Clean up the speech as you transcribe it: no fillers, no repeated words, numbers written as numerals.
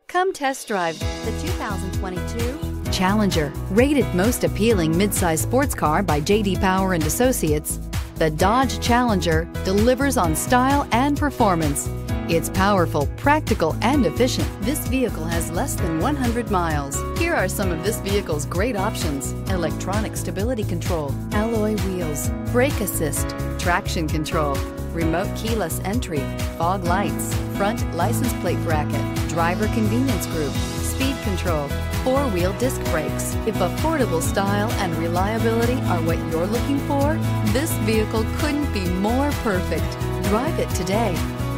Come test drive the 2022 Challenger. Rated most appealing midsize sports car by J.D. Power and Associates, the Dodge Challenger delivers on style and performance. It's powerful, practical, and efficient. This vehicle has less than 100 miles. Here are some of this vehicle's great options: electronic stability control, alloy wheels, brake assist, traction control, remote keyless entry, fog lights, front license plate bracket, driver convenience group, speed control, four-wheel disc brakes. If affordable style and reliability are what you're looking for, this vehicle couldn't be more perfect. Drive it today.